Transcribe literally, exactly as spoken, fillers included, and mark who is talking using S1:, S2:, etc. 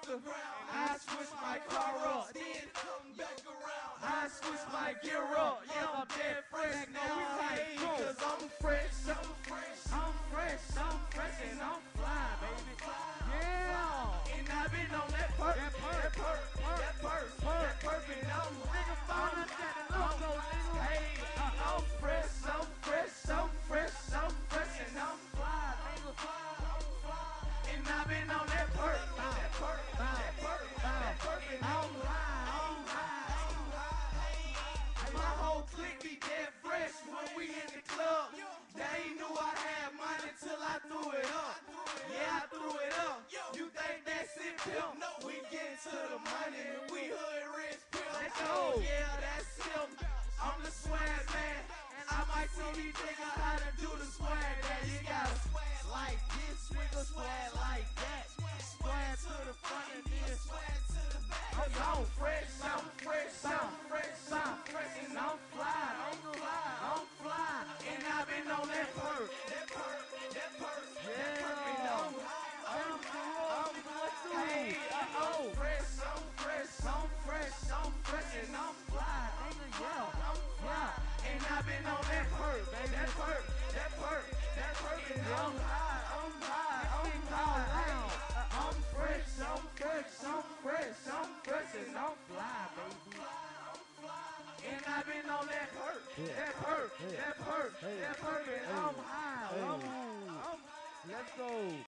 S1: off the ground. I switch my car up, then come back around. I switch my gear up, yeah, I'm dead fresh now. Hey, cause I'm fresh, I'm fresh, I'm fresh, I'm fresh, and I'm fly, baby. Yeah, and I've been on that perk, that perk, that perk, that perk, and I'm nigga falling down the logo, nigga. Hey, I'm fresh, I'm fresh, I'm fresh, I'm fresh, and I'm fly, nigga. I'm fly, and I've been on that perk, that perk, that perk, that perk, and I'm high, I'm high, I'm high. My whole clique be dead fresh when we in the club. They knew I had money till I threw it up. Yeah, I threw it up. You think that's it, pimp? No, we get to the money and we hood rich, pimp. Let's go. Yeah, that's him. I'm the swag man. I might tell these niggas how to do the swag that you gotta swag like this, nigga swag like that. Swag to the front and then swag to the back. I'm fresh, I'm fresh, I'm fresh, I'm fresh, and I'm fly, I'm fly, I'm fly, and I've been on that perk, that perk, that perk, that perk, and I'm high, I'm I'm hey, I'm fresh, I'm fresh, I'm fresh, I'm fresh, and I'm fly, nigga, yeah, I'm fly, and I've been on that perk, that perk, that perk, that perk, and I'm high, I'm high, I'm high, I'm fresh, I'm fresh, I'm fresh, I'm fresh, and I'm fly, baby. And I've been on that perk, that perk, that perk, that perk, and I'm high. I'm, I'm,
S2: Let's go.